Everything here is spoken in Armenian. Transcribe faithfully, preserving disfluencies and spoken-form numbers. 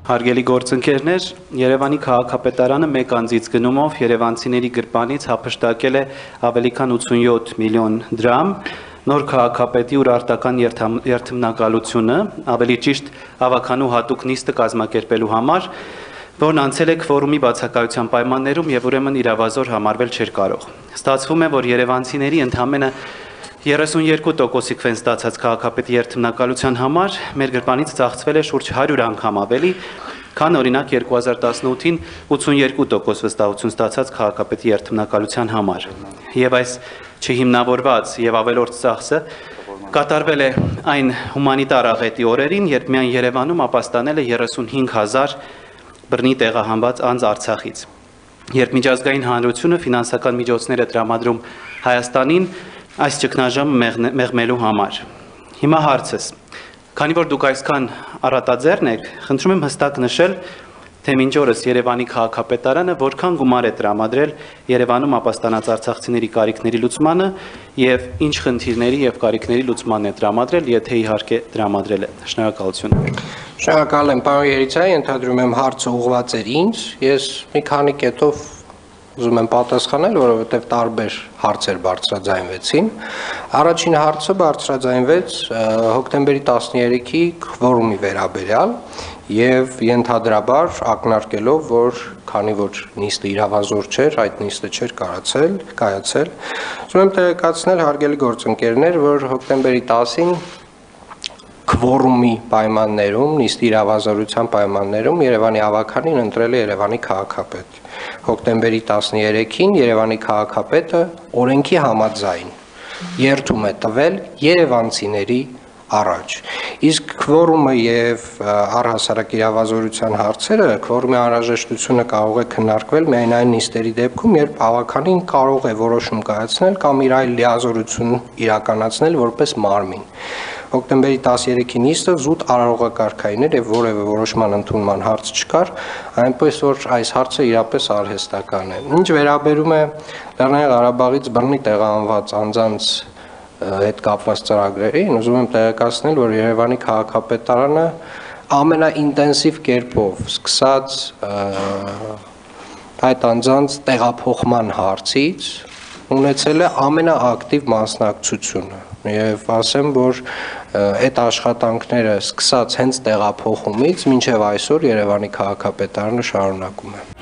Հարգելի գործընկերներ, Երևանի քաղաքապետարանը մեկ անձից գնումով երևանցիների գրպանից հափշտակել է ավելի քան ութսունյոթ միլիոն դրամ, նոր քաղաքապետի ուրարտական երդմնակալությունը, ավելի ճիշտ ավականու հատուկ նիստը կազմակերպելու համար, որն անցել է քվորումի բացակայության պայմաններում եւ ուրեմն իրավազոր համարվել չէր կարող։ Ստացվում է, որ երևանցիների ընդամենը երեսունյերկու տոկոսի քվեն ստացած քաղաքապետի երդմնակալության համար մեր գրպանից ծախսվել է շուրջ հարյուր անգամ ավելի, քան օրինակ երկու հազար տասնութին ութսունյերկու տոկոս վստահություն ստացած քաղաքապետի երդմնակալության համար։ Եվ այս չհիմնավորված եւ ավելորդ ծախսը կատարվել է այն հումանիտար աղետի օրերին, երբ միայն Երևանում ապաստանել է երեսունհինգ հազար բռնի տեղահանված անձ Արցախից։ Երբ միջազգային հանրությունը ֆինանսական միջոցներ է տրամադրում Հայաստանին այս ճգնաժամը մեղմելու համար։ Հիմա հարցս, քանի որ դուք այսքան առատաձեռն եք, խնդրում եմ հստակ նշել, թե մինչ օրս Երևանի քաղաքապետարանը որքան գումար է տրամադրել Երևանում ապաստանած արցախցիների կարիքների լուծմանը եւ ինչ խնդիրների եւ կարիքների լուծմանն է տրամադրել, եթե իհարկե տրամադրել է։ Շնորհակալություն։ Շնորհակալ եմ, պարոն Երիցյանի, ընդհանրում եմ հարցը ուղղված էր ինձ, ես մի քանի կետով ուզում եմ պատասխանել, որովհետև տարբեր հարցեր բարձրաձայնվեցին։ Առաջին հարցը բարձրաձայնվեց հոկտեմբերի տասներեքի քվորումի վերաբերյալ եւ ենթադրաբար ակնարկելով, որ քանի որ նիստը իրավազոր չէր, այդ նիստը չէր կարացել, կայացել։ Ուզում եմ տեղեկացնել հարգելի գործընկերներ, որ հոկտեմբերի տասին քվորումի պայմաններում, նիստի իրավազորության պայմաններում Երևանի ավականին ընտրել է Երևանի քաղաքապետ։ Հոկտեմբերի տասներեքին Երևանի քաղաքապետը օրենքի համաձայն երդում է տվել երևանցիների առաջ։ Իսկ քվորումը եւ առհասարակ իրավազորության հարցերը, քվորումի անհրաժեշտությունը կարող է քննարկվել միայն այն նիստերի դեպքում, երբ ավականին կարող է որոշում կայացնել կամ իր այլ լիազորություն իրականացնել որպես մարմին։ Հոկտեմբերի տասներեքի նիստը զուտ արարողակարգային էր եւ որևէ որոշման ընդունման հարց չկար, այնպես որ այս հարցը իրապես արհեստական է։ Ինչ վերաբերում է Լեռնային Ղարաբաղից բռնի տեղահանված անձանց հետ կապված ծրագրերին, ուզում եմ տեղեկացնել, որ Երևանի քաղաքապետարանը ամենաինտենսիվ կերպով սկսած այդ անձանց տեղափոխման հարցից ունեցել է ամենաակտիվ մասնակցությունը եւ ասեմ, որ այդ աշխատանքները սկսած հենց տեղափոխումից մինչեւ այսօր Երևանի քաղաքապետարանը շարունակում է։